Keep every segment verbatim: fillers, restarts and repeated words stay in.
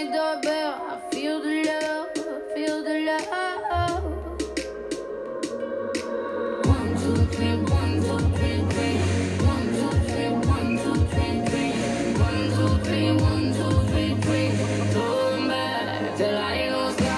doorbell. I feel the love, feel the love. One, two, three, one, two, three, three. One, two, three, one, two, three, three. One, two, three, one, two, three, three. Going back till I ain't no sky.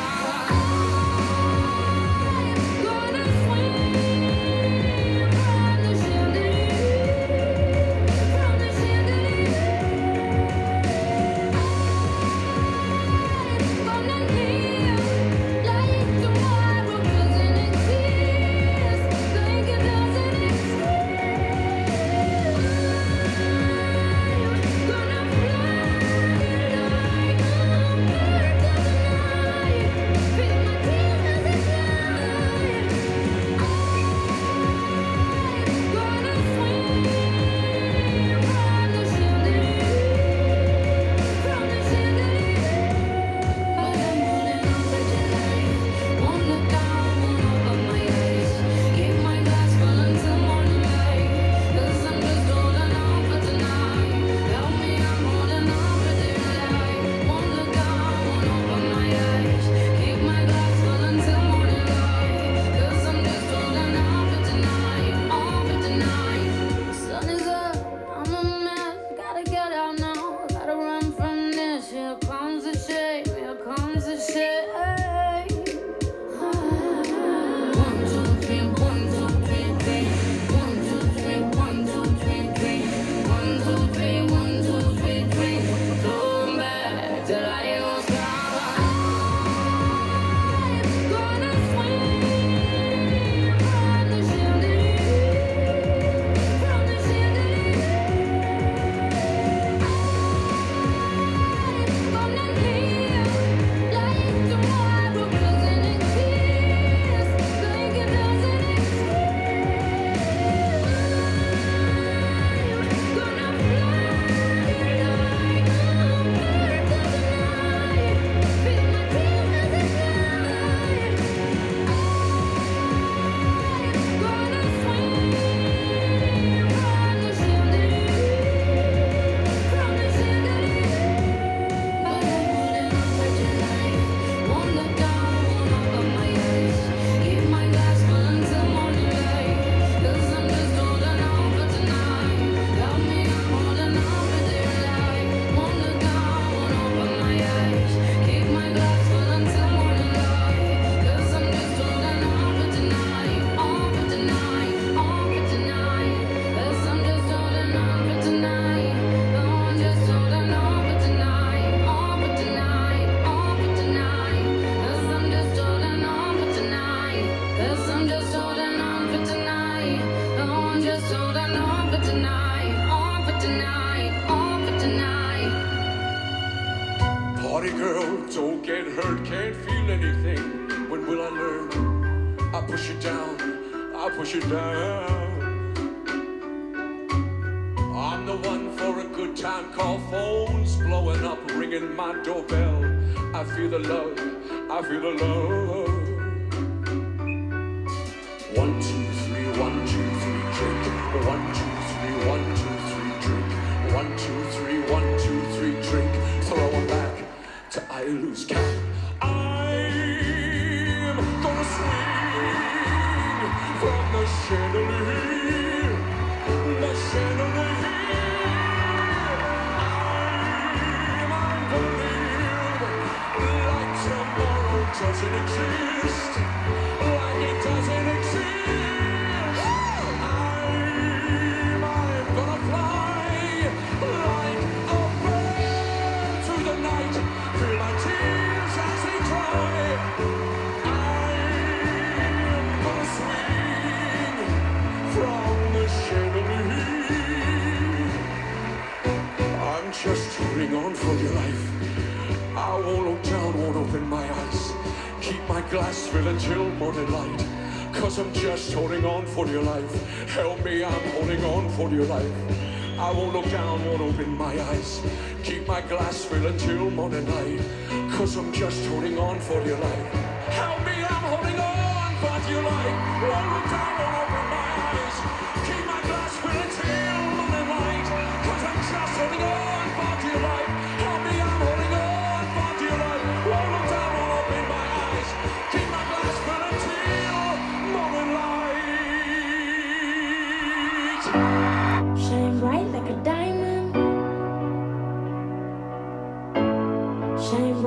Just holding on for dear life. Help me, I'm holding on for dear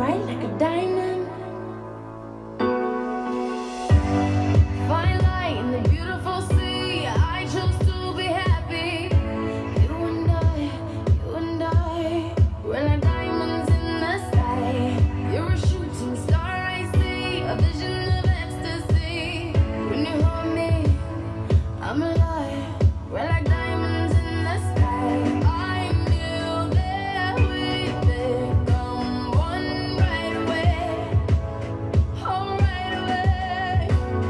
bright like a diamond. Fine light in the beautiful sea. I chose to be happy. You and I, you and I, we're like diamonds in the sky. You're a shooting star, I see, a vision of ecstasy. When you hold me, I'm alive. We're like diamonds in the sky. I knew that we'd become one right away. Oh, right away.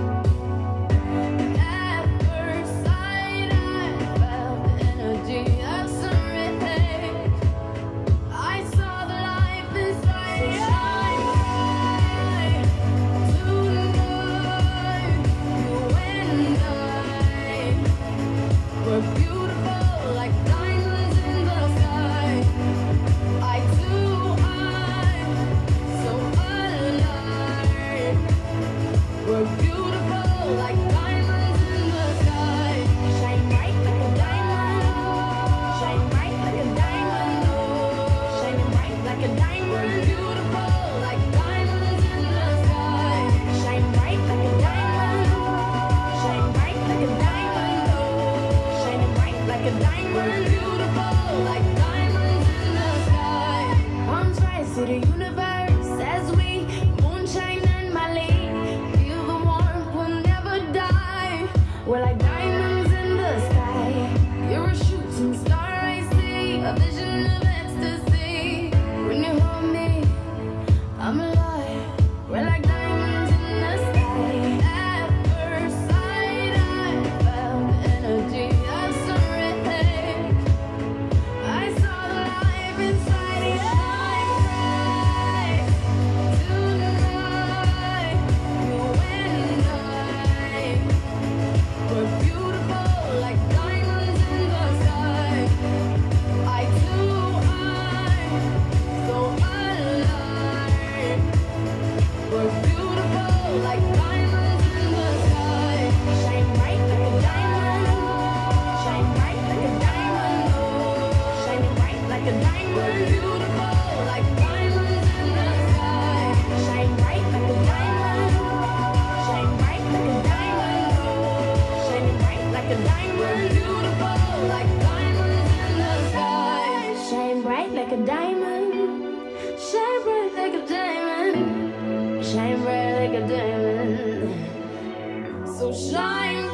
At first sight, I felt the energy of serenade. I saw the life inside you. Shine bright tonight. You and I, we're beautiful like diamonds in the sky. I too, I'm so alive. We're beautiful like diamonds in the sky. Shine bright like a diamond. Shine bright like a diamond. Oh, shining bright like a diamond. We're beautiful like diamonds in the sky. Shine bright like a diamond. Shine bright like a diamond. Oh, shining bright like a diamond. We're beautiful like diamonds in the sky. Arms rise to the universe as we moonshine and Mali. Feel the warmth, we'll never die. We're like diamonds in the sky. You're a shooting star, I see, a vision of ecstasy. When you hold me, I'm alive. We're like diamonds in the sky. At first sight, I felt the energy of serenade. I saw the life inside you. Shine bright tonight. You and I, we're beautiful like diamonds in the sky. I too, I'm so alive. We're beautiful like diamonds in the sky. Shine bright like a diamond. Shine bright like a diamond. Oh, shining bright like a diamond. We're beautiful like diamonds in the sky. Shine bright like a diamond. Shine bright like a diamond. Oh, shining bright like a diamond. We're beautiful like diamonds in the sky. Shine bright like a diamond. Shine bright like a diamond. Shine bright like a diamond. So shine